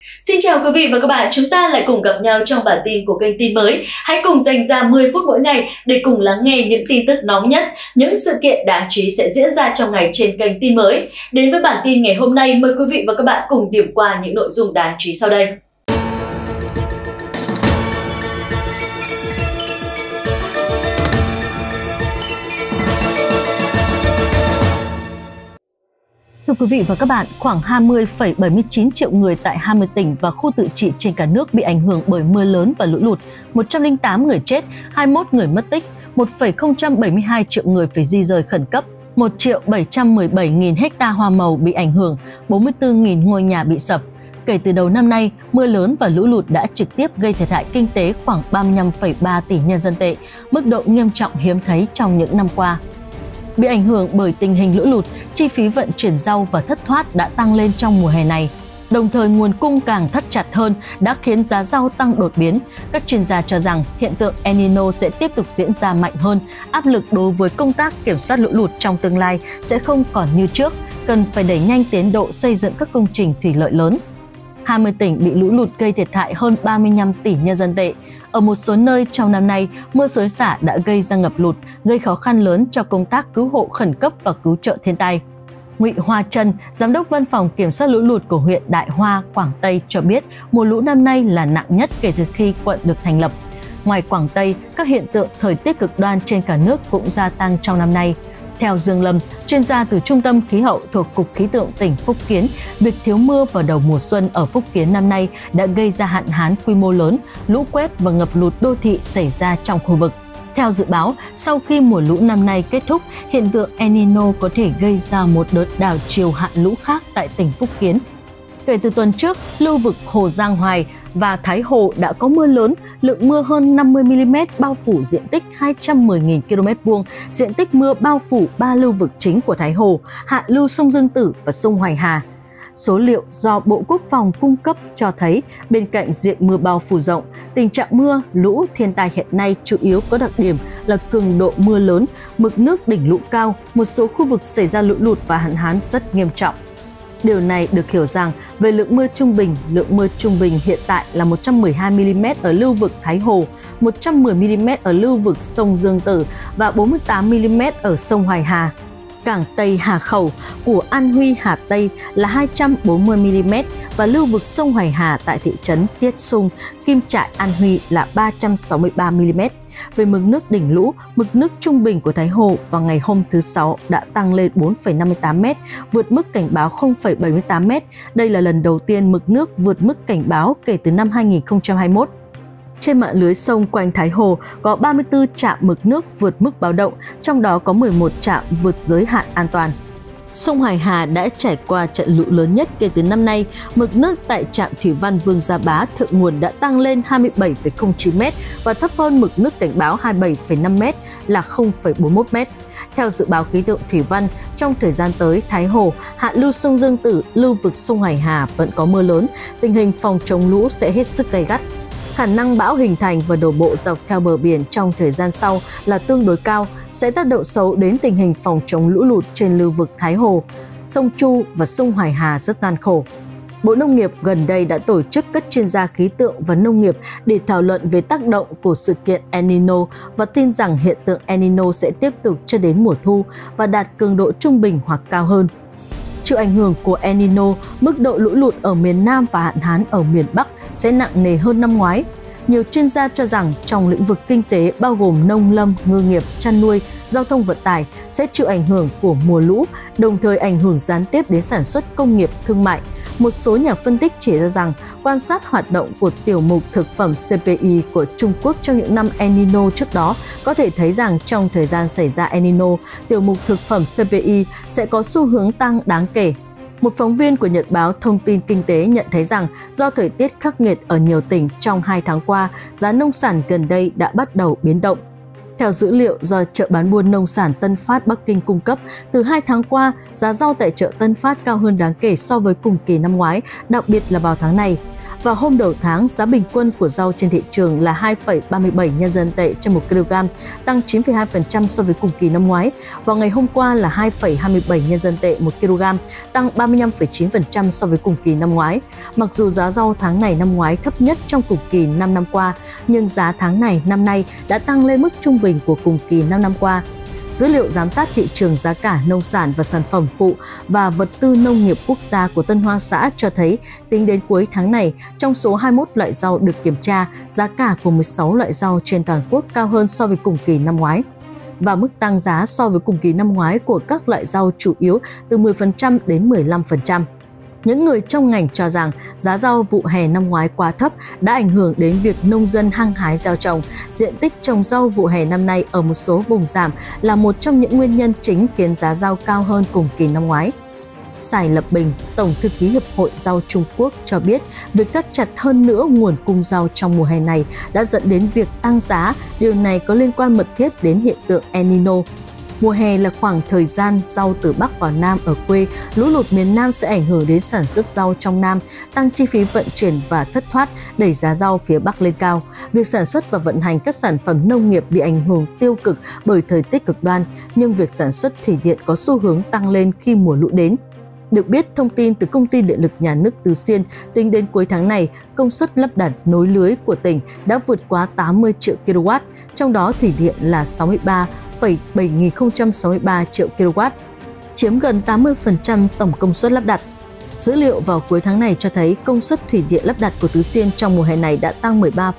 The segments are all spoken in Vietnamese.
Xin chào quý vị và các bạn, chúng ta lại cùng gặp nhau trong bản tin của kênh Tin Mới. Hãy cùng dành ra 10 phút mỗi ngày để cùng lắng nghe những tin tức nóng nhất, những sự kiện đáng chú ý sẽ diễn ra trong ngày trên kênh Tin Mới. Đến với bản tin ngày hôm nay, mời quý vị và các bạn cùng điểm qua những nội dung đáng chú ý sau đây. Thưa quý vị và các bạn, khoảng 20,79 triệu người tại 20 tỉnh và khu tự trị trên cả nước bị ảnh hưởng bởi mưa lớn và lũ lụt, 108 người chết, 21 người mất tích, 1,072 triệu người phải di rời khẩn cấp, 1.717.000 ha hoa màu bị ảnh hưởng, 44.000 ngôi nhà bị sập. Kể từ đầu năm nay, mưa lớn và lũ lụt đã trực tiếp gây thiệt hại kinh tế khoảng 35,3 tỷ nhân dân tệ, mức độ nghiêm trọng hiếm thấy trong những năm qua. Bị ảnh hưởng bởi tình hình lũ lụt, chi phí vận chuyển rau và thất thoát đã tăng lên trong mùa hè này. Đồng thời nguồn cung càng thắt chặt hơn đã khiến giá rau tăng đột biến. Các chuyên gia cho rằng hiện tượng El Nino sẽ tiếp tục diễn ra mạnh hơn, áp lực đối với công tác kiểm soát lũ lụt trong tương lai sẽ không còn như trước, cần phải đẩy nhanh tiến độ xây dựng các công trình thủy lợi lớn. 20 tỉnh bị lũ lụt gây thiệt hại hơn 35 tỷ nhân dân tệ. Ở một số nơi trong năm nay, mưa xối xả đã gây ra ngập lụt, gây khó khăn lớn cho công tác cứu hộ khẩn cấp và cứu trợ thiên tai. Ngụy Hoa Trân, Giám đốc Văn phòng Kiểm soát lũ lụt của huyện Đại Hoa, Quảng Tây cho biết mùa lũ năm nay là nặng nhất kể từ khi quận được thành lập. Ngoài Quảng Tây, các hiện tượng thời tiết cực đoan trên cả nước cũng gia tăng trong năm nay. Theo Dương Lâm, chuyên gia từ Trung tâm Khí hậu thuộc Cục Khí tượng tỉnh Phúc Kiến, việc thiếu mưa vào đầu mùa xuân ở Phúc Kiến năm nay đã gây ra hạn hán quy mô lớn, lũ quét và ngập lụt đô thị xảy ra trong khu vực. Theo dự báo, sau khi mùa lũ năm nay kết thúc, hiện tượng El Nino có thể gây ra một đợt đảo chiều hạn lũ khác tại tỉnh Phúc Kiến. Kể từ tuần trước, lưu vực Hồ Giang Hoài và Thái Hồ đã có mưa lớn, lượng mưa hơn 50 mm bao phủ diện tích 210.000 km2, diện tích mưa bao phủ 3 lưu vực chính của Thái Hồ, hạ lưu sông Dương Tử và sông Hoài Hà. Số liệu do Bộ Quốc phòng cung cấp cho thấy, bên cạnh diện mưa bao phủ rộng, tình trạng mưa, lũ, thiên tai hiện nay chủ yếu có đặc điểm là cường độ mưa lớn, mực nước đỉnh lũ cao, một số khu vực xảy ra lũ lụt và hạn hán rất nghiêm trọng. Điều này được hiểu rằng về lượng mưa trung bình hiện tại là 112 mm ở lưu vực Thái Hồ, 110 mm ở lưu vực sông Dương Tử và 48 mm ở sông Hoài Hà. Cảng Tây Hà Khẩu của An Huy Hà Tây là 240 mm và lưu vực sông Hoài Hà tại thị trấn Tiết Sung, Kim Trại An Huy là 363 mm. Về mực nước đỉnh lũ, mực nước trung bình của Thái Hồ vào ngày hôm thứ Sáu đã tăng lên 4,58 m, vượt mức cảnh báo 0,78 m. Đây là lần đầu tiên mực nước vượt mức cảnh báo kể từ năm 2021. Trên mạng lưới sông quanh Thái Hồ có 34 trạm mực nước vượt mức báo động, trong đó có 11 trạm vượt giới hạn an toàn. Sông Hoài Hà đã trải qua trận lũ lớn nhất kể từ năm nay, mực nước tại trạm thủy văn Vương Gia Bá thượng nguồn đã tăng lên 27,09 m và thấp hơn mực nước cảnh báo 27,5 m là 0,41 m. Theo dự báo khí tượng thủy văn, trong thời gian tới, Thái Hồ, hạ lưu sông Dương Tử, lưu vực sông Hoài Hà vẫn có mưa lớn, tình hình phòng chống lũ sẽ hết sức gay gắt. Khả năng bão hình thành và đổ bộ dọc theo bờ biển trong thời gian sau là tương đối cao, sẽ tác động xấu đến tình hình phòng chống lũ lụt trên lưu vực Thái Hồ, sông Chu và sông Hoài Hà rất gian khổ. Bộ Nông nghiệp gần đây đã tổ chức các chuyên gia khí tượng và nông nghiệp để thảo luận về tác động của sự kiện El Nino và tin rằng hiện tượng El Nino sẽ tiếp tục cho đến mùa thu và đạt cường độ trung bình hoặc cao hơn. Chịu ảnh hưởng của El Nino, mức độ lũ lụt ở miền Nam và hạn hán ở miền Bắc sẽ nặng nề hơn năm ngoái. Nhiều chuyên gia cho rằng trong lĩnh vực kinh tế bao gồm nông lâm, ngư nghiệp, chăn nuôi, giao thông vận tải sẽ chịu ảnh hưởng của mùa lũ, đồng thời ảnh hưởng gián tiếp đến sản xuất công nghiệp, thương mại. Một số nhà phân tích chỉ ra rằng quan sát hoạt động của tiểu mục thực phẩm CPI của Trung Quốc trong những năm El Nino trước đó có thể thấy rằng trong thời gian xảy ra El Nino, tiểu mục thực phẩm CPI sẽ có xu hướng tăng đáng kể. Một phóng viên của Nhật báo Thông tin Kinh tế nhận thấy rằng do thời tiết khắc nghiệt ở nhiều tỉnh trong 2 tháng qua, giá nông sản gần đây đã bắt đầu biến động. Theo dữ liệu do chợ bán buôn nông sản Tân Phát Bắc Kinh cung cấp, từ 2 tháng qua, giá rau tại chợ Tân Phát cao hơn đáng kể so với cùng kỳ năm ngoái, đặc biệt là vào tháng này. Vào hôm đầu tháng, giá bình quân của rau trên thị trường là 2,37 nhân dân tệ trên 1 kg, tăng 9,2% so với cùng kỳ năm ngoái. Vào ngày hôm qua là 2,27 nhân dân tệ 1 kg, tăng 35,9% so với cùng kỳ năm ngoái. Mặc dù giá rau tháng này năm ngoái thấp nhất trong cùng kỳ 5 năm qua, nhưng giá tháng này năm nay đã tăng lên mức trung bình của cùng kỳ 5 năm qua. Dữ liệu giám sát thị trường giá cả nông sản và sản phẩm phụ và vật tư nông nghiệp quốc gia của Tân Hoa Xã cho thấy, tính đến cuối tháng này, trong số 21 loại rau được kiểm tra, giá cả của 16 loại rau trên toàn quốc cao hơn so với cùng kỳ năm ngoái. Và mức tăng giá so với cùng kỳ năm ngoái của các loại rau chủ yếu từ 10% đến 15%. Những người trong ngành cho rằng giá rau vụ hè năm ngoái quá thấp đã ảnh hưởng đến việc nông dân hăng hái gieo trồng. Diện tích trồng rau vụ hè năm nay ở một số vùng giảm là một trong những nguyên nhân chính khiến giá rau cao hơn cùng kỳ năm ngoái. Sài Lập Bình, Tổng thư ký Hiệp hội Rau Trung Quốc cho biết, việc thắt chặt hơn nữa nguồn cung rau trong mùa hè này đã dẫn đến việc tăng giá. Điều này có liên quan mật thiết đến hiện tượng El Nino. Mùa hè là khoảng thời gian rau từ Bắc vào Nam ở quê, lũ lụt miền Nam sẽ ảnh hưởng đến sản xuất rau trong Nam, tăng chi phí vận chuyển và thất thoát, đẩy giá rau phía Bắc lên cao. Việc sản xuất và vận hành các sản phẩm nông nghiệp bị ảnh hưởng tiêu cực bởi thời tiết cực đoan, nhưng việc sản xuất thủy điện có xu hướng tăng lên khi mùa lũ đến. Được biết, thông tin từ Công ty Điện lực Nhà nước Tứ Xuyên, tính đến cuối tháng này, công suất lắp đặt nối lưới của tỉnh đã vượt quá 80 triệu kW, trong đó thủy điện là 63,7063 triệu kW, chiếm gần 80% tổng công suất lắp đặt. Dữ liệu vào cuối tháng này cho thấy công suất thủy điện lắp đặt của Tứ Xuyên trong mùa hè này đã tăng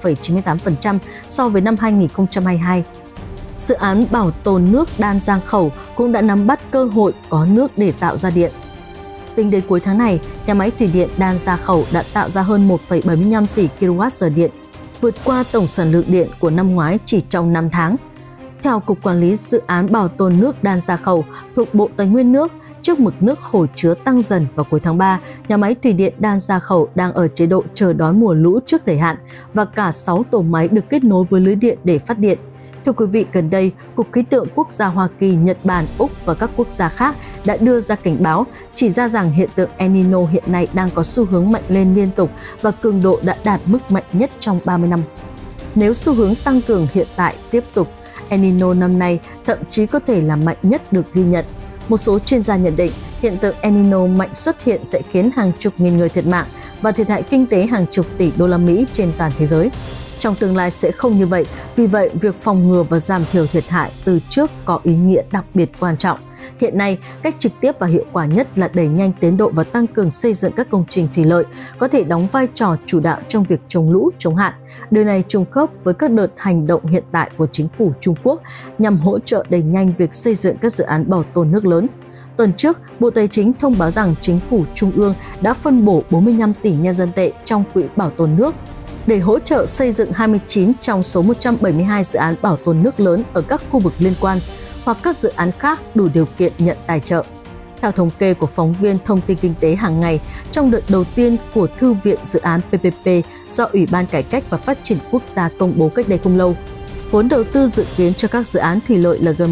13,98% so với năm 2022. Dự án bảo tồn nước Đan Giang Khẩu cũng đã nắm bắt cơ hội có nước để tạo ra điện. Tính đến cuối tháng này, nhà máy thủy điện Đan Giang Khẩu đã tạo ra hơn 1,75 tỷ kWh điện, vượt qua tổng sản lượng điện của năm ngoái chỉ trong 5 tháng. Theo Cục Quản lý Dự án Bảo tồn nước Đan Giang Khẩu thuộc Bộ Tài nguyên nước, trước mực nước hồ chứa tăng dần vào cuối tháng 3, nhà máy thủy điện Đan Giang Khẩu đang ở chế độ chờ đón mùa lũ trước thời hạn và cả 6 tổ máy được kết nối với lưới điện để phát điện. Thưa quý vị, gần đây, Cục Khí tượng Quốc gia Hoa Kỳ, Nhật Bản, Úc và các quốc gia khác đã đưa ra cảnh báo, chỉ ra rằng hiện tượng El Nino hiện nay đang có xu hướng mạnh lên liên tục và cường độ đã đạt mức mạnh nhất trong 30 năm. Nếu xu hướng tăng cường hiện tại tiếp tục, El Nino năm nay thậm chí có thể là mạnh nhất được ghi nhận. Một số chuyên gia nhận định hiện tượng El Nino mạnh xuất hiện sẽ khiến hàng chục nghìn người thiệt mạng và thiệt hại kinh tế hàng chục tỷ đô la Mỹ trên toàn thế giới. Trong tương lai sẽ không như vậy, vì vậy việc phòng ngừa và giảm thiểu thiệt hại từ trước có ý nghĩa đặc biệt quan trọng. Hiện nay, cách trực tiếp và hiệu quả nhất là đẩy nhanh tiến độ và tăng cường xây dựng các công trình thủy lợi có thể đóng vai trò chủ đạo trong việc chống lũ, chống hạn. Điều này trùng khớp với các đợt hành động hiện tại của chính phủ Trung Quốc nhằm hỗ trợ đẩy nhanh việc xây dựng các dự án bảo tồn nước lớn. Tuần trước, Bộ Tài chính thông báo rằng chính phủ Trung ương đã phân bổ 45 tỷ nhân dân tệ trong quỹ bảo tồn nước để hỗ trợ xây dựng 29 trong số 172 dự án bảo tồn nước lớn ở các khu vực liên quan hoặc các dự án khác đủ điều kiện nhận tài trợ. Theo thống kê của phóng viên Thông tin Kinh tế hàng ngày, trong đợt đầu tiên của Thư viện Dự án PPP do Ủy ban Cải cách và Phát triển Quốc gia công bố cách đây không lâu, vốn đầu tư dự kiến cho các dự án thủy lợi là gần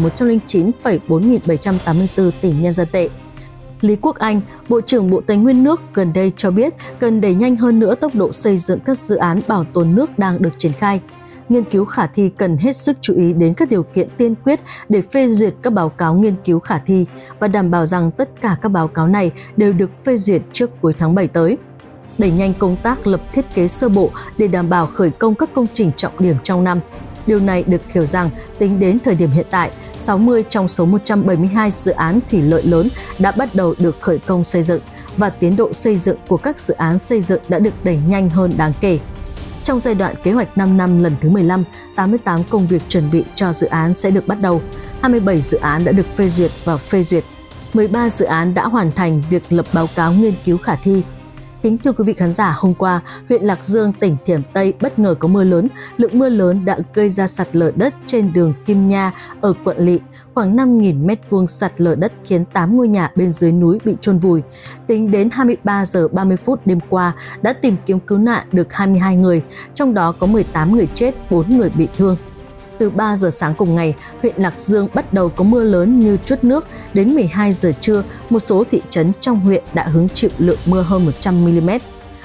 109,4784 tỷ nhân dân tệ. Lý Quốc Anh, Bộ trưởng Bộ Tài nguyên nước gần đây cho biết cần đẩy nhanh hơn nữa tốc độ xây dựng các dự án bảo tồn nước đang được triển khai. Nghiên cứu khả thi cần hết sức chú ý đến các điều kiện tiên quyết để phê duyệt các báo cáo nghiên cứu khả thi và đảm bảo rằng tất cả các báo cáo này đều được phê duyệt trước cuối tháng 7 tới. Đẩy nhanh công tác lập thiết kế sơ bộ để đảm bảo khởi công các công trình trọng điểm trong năm. Điều này được hiểu rằng tính đến thời điểm hiện tại, 60 trong số 172 dự án thủy lợi lớn đã bắt đầu được khởi công xây dựng và tiến độ xây dựng của các dự án xây dựng đã được đẩy nhanh hơn đáng kể. Trong giai đoạn kế hoạch 5 năm lần thứ 15, 88 công việc chuẩn bị cho dự án sẽ được bắt đầu, 27 dự án đã được phê duyệt và phê duyệt, 13 dự án đã hoàn thành việc lập báo cáo nghiên cứu khả thi. Kính thưa quý vị khán giả, hôm qua, huyện Lạc Dương, tỉnh Thiểm Tây bất ngờ có mưa lớn. Lượng mưa lớn đã gây ra sạt lở đất trên đường Kim Nha ở quận Lỵ, khoảng 5.000 m² sạt lở đất khiến 8 ngôi nhà bên dưới núi bị chôn vùi. Tính đến 23 giờ 30 phút đêm qua, đã tìm kiếm cứu nạn được 22 người, trong đó có 18 người chết, 4 người bị thương. Từ 3 giờ sáng cùng ngày, huyện Lạc Dương bắt đầu có mưa lớn như trút nước. Đến 12 giờ trưa, một số thị trấn trong huyện đã hứng chịu lượng mưa hơn 100 mm.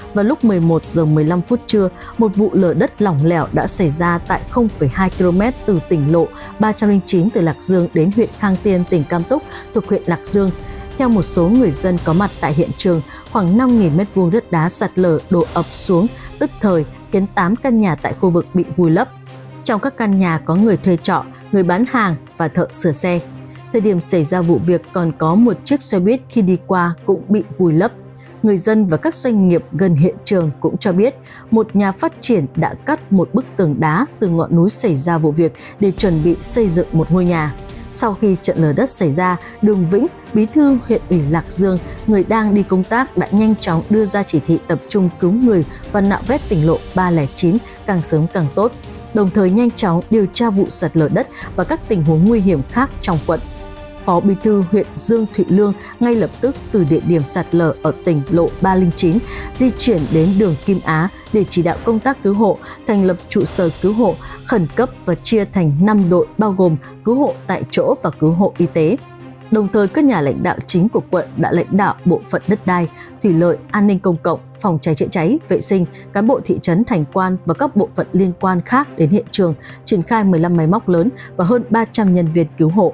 Vào lúc 11 giờ 15 phút trưa, một vụ lở đất lỏng lẻo đã xảy ra tại 0,2 km từ tỉnh lộ 309 từ Lạc Dương đến huyện Khang Tiên, tỉnh Cam Túc thuộc huyện Lạc Dương. Theo một số người dân có mặt tại hiện trường, khoảng 5.000 m2 đất đá sạt lở đổ ập xuống tức thời khiến 8 căn nhà tại khu vực bị vùi lấp. Trong các căn nhà có người thuê trọ, người bán hàng và thợ sửa xe. Thời điểm xảy ra vụ việc còn có một chiếc xe buýt khi đi qua cũng bị vùi lấp. Người dân và các doanh nghiệp gần hiện trường cũng cho biết một nhà phát triển đã cắt một bức tường đá từ ngọn núi xảy ra vụ việc để chuẩn bị xây dựng một ngôi nhà. Sau khi trận lở đất xảy ra, Đường Vĩnh, bí thư huyện ủy Lạc Dương, người đang đi công tác đã nhanh chóng đưa ra chỉ thị tập trung cứu người và nạo vét tỉnh lộ 309 càng sớm càng tốt, đồng thời nhanh chóng điều tra vụ sạt lở đất và các tình huống nguy hiểm khác trong quận. Phó Bí thư huyện Dương Thụy Lương ngay lập tức từ địa điểm sạt lở ở tỉnh lộ 309 di chuyển đến đường Kim Á để chỉ đạo công tác cứu hộ, thành lập trụ sở cứu hộ khẩn cấp và chia thành 5 đội bao gồm cứu hộ tại chỗ và cứu hộ y tế. Đồng thời, các nhà lãnh đạo chính của quận đã lãnh đạo bộ phận đất đai, thủy lợi, an ninh công cộng, phòng cháy chữa cháy, vệ sinh, cán bộ thị trấn Thành Quan và các bộ phận liên quan khác đến hiện trường, triển khai 15 máy móc lớn và hơn 300 nhân viên cứu hộ.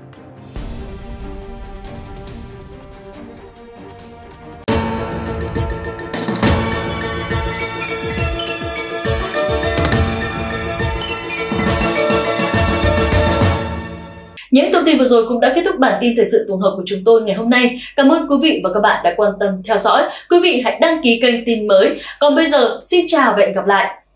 Những thông tin vừa rồi cũng đã kết thúc bản tin thời sự tổng hợp của chúng tôi ngày hôm nay. Cảm ơn quý vị và các bạn đã quan tâm theo dõi. Quý vị hãy đăng ký kênh Tin Mới. Còn bây giờ, xin chào và hẹn gặp lại!